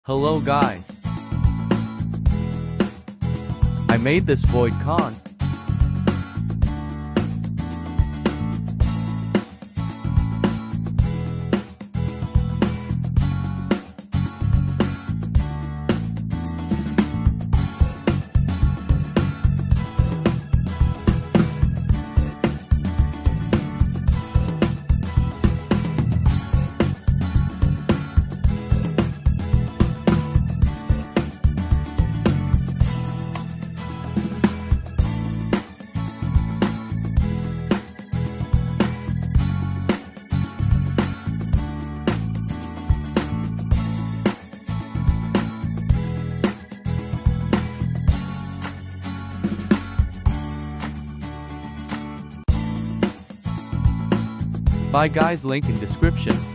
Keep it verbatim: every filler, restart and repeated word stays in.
Hello guys. I made this void con. Bye guys, link in description.